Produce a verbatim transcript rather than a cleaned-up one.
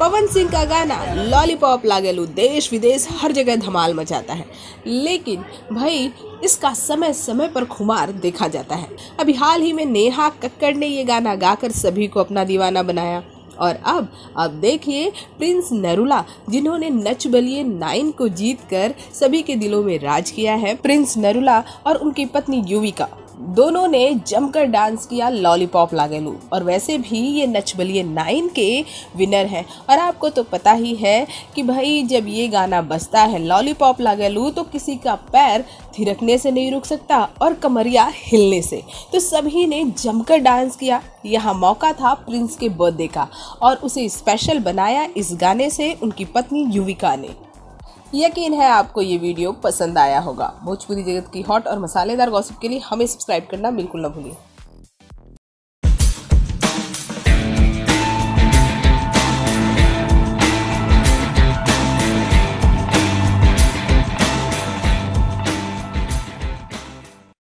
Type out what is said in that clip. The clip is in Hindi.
पवन सिंह का गाना लॉलीपॉप लागेलू देश विदेश हर जगह धमाल मचाता है, लेकिन भाई इसका समय समय पर खुमार देखा जाता है। अभी हाल ही में नेहा कक्कड़ ने ये गाना गाकर सभी को अपना दीवाना बनाया और अब अब देखिए प्रिंस नरूला, जिन्होंने नच बलिए नाइन को जीतकर सभी के दिलों में राज किया है। प्रिंस नरूला और उनकी पत्नी युविका दोनों ने जमकर डांस किया लॉलीपॉप लागेलू, और वैसे भी ये नच बलिए नाइन के विनर हैं। और आपको तो पता ही है कि भाई जब ये गाना बजता है लॉलीपॉप लागेलू तो किसी का पैर थिरकने से नहीं रुक सकता और कमरिया हिलने से। तो सभी ने जमकर डांस किया। यहाँ मौका था प्रिंस के बर्थडे का और उसे स्पेशल बनाया इस गाने से उनकी पत्नी युविका ने। यकीन है आपको ये वीडियो पसंद आया होगा। भोजपुरी जगत की हॉट और मसालेदार गॉसिप के लिए हमें सब्सक्राइब करना बिल्कुल न भूलिए।